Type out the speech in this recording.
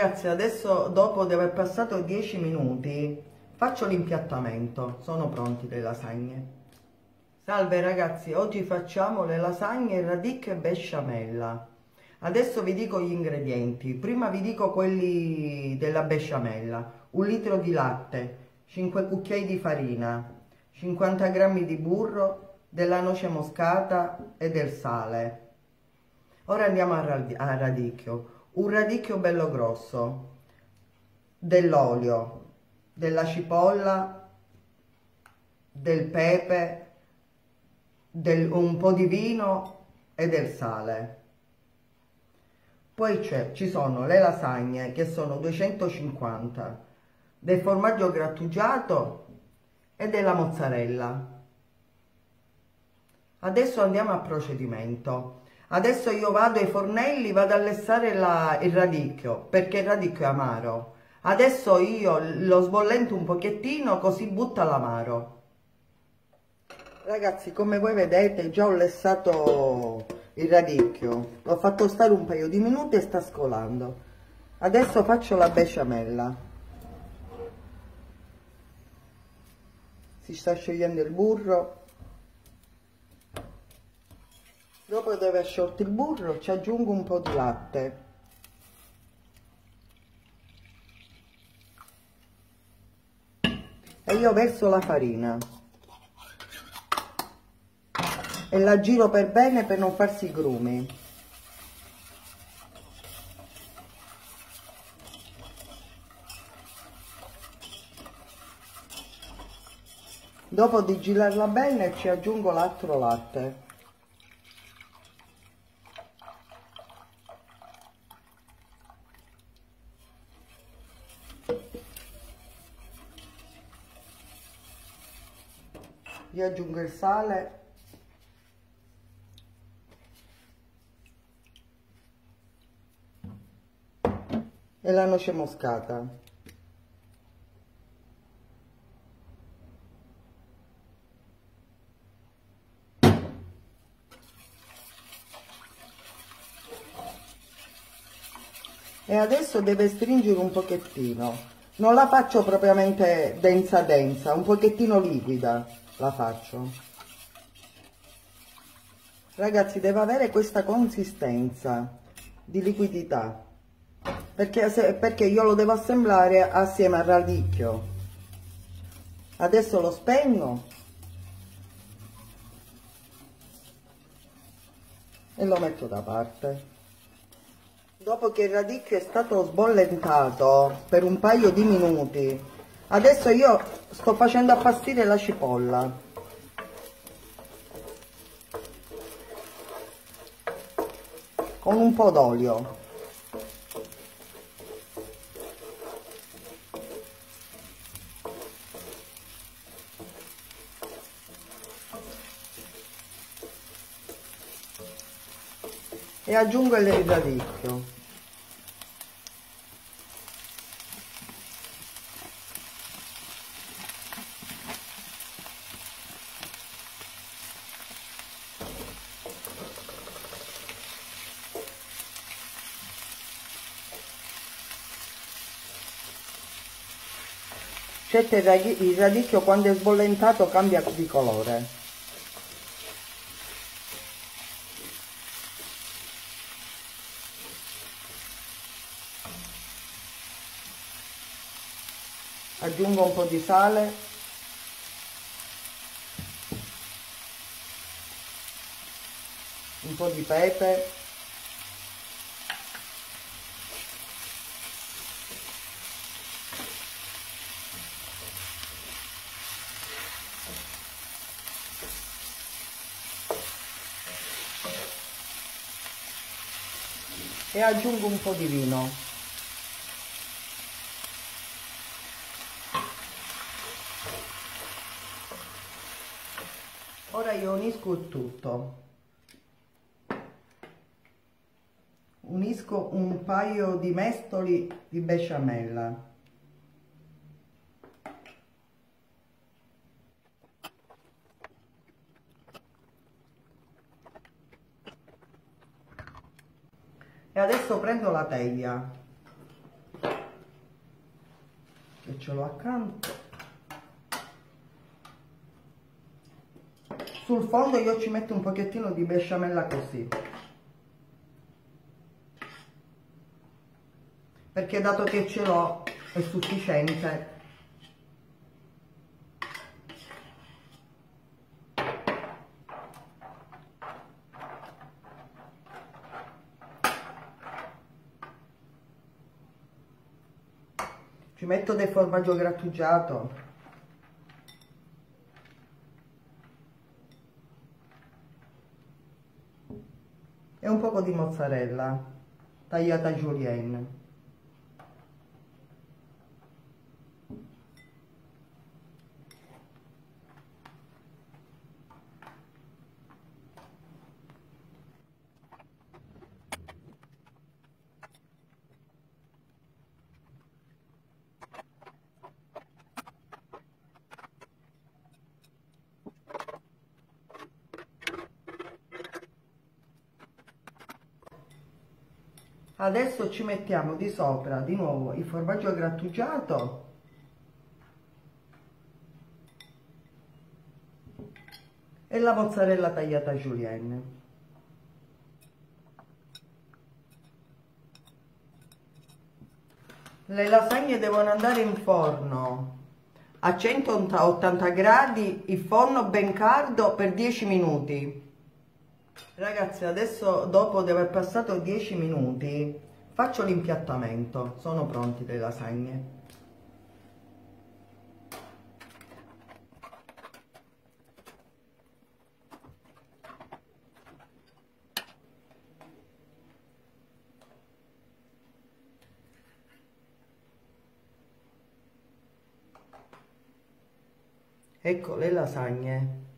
Ragazzi, adesso dopo di aver passato 10 minuti faccio l'impiattamento. Sono pronti le lasagne. Salve ragazzi, oggi facciamo le lasagne radicchio e besciamella. Adesso vi dico gli ingredienti. Prima vi dico quelli della besciamella. 1 litro di latte, 5 cucchiai di farina, 50 grammi di burro, della noce moscata e del sale. Ora andiamo al radicchio. Un radicchio bello grosso, dell'olio, della cipolla, del pepe, un po' di vino e del sale. Poi ci sono le lasagne che sono 250, del formaggio grattugiato e della mozzarella. Adesso andiamo al procedimento. Adesso io vado ai fornelli, vado a lessare il radicchio, perché il radicchio è amaro. Adesso io lo sbollento un pochettino, così butta l'amaro. Ragazzi, come voi vedete, già ho lessato il radicchio. L'ho fatto stare un paio di minuti e sta scolando. Adesso faccio la besciamella. Si sta sciogliendo il burro. Dopo che aver sciolto il burro ci aggiungo un po' di latte. E io verso la farina. E la giro per bene per non farsi i grumi. Dopo di girarla bene ci aggiungo l'altro latte. Io aggiungo il sale e la noce moscata. E adesso deve stringere un pochettino. Non la faccio propriamente densa densa, un pochettino liquida la faccio. Ragazzi, deve avere questa consistenza di liquidità, perché io lo devo assemblare assieme al radicchio. Adesso lo spengo e lo metto da parte. Dopo che il radicchio è stato sbollentato per un paio di minuti, adesso io sto facendo appastire la cipolla. Con un po' d'olio. E aggiungo il radicchio. Certo, il radicchio quando è sbollentato cambia di colore. Aggiungo un po' di sale, un po' di pepe, e aggiungo un po' di vino. Ora io unisco il tutto. Unisco un paio di mestoli di besciamella. E adesso prendo la teglia che ce l'ho accanto. Sul fondo io ci metto un pochettino di besciamella così, perché dato che ce l'ho è sufficiente. Ci metto del formaggio grattugiato e un poco di mozzarella tagliata a julienne. Adesso ci mettiamo di sopra di nuovo il formaggio grattugiato e la mozzarella tagliata a julienne. Le lasagne devono andare in forno a 180 gradi, il forno ben caldo per 10 minuti. Ragazzi, adesso dopo di aver passato 10 minuti faccio l'impiattamento. Sono pronte le lasagne. Ecco le lasagne.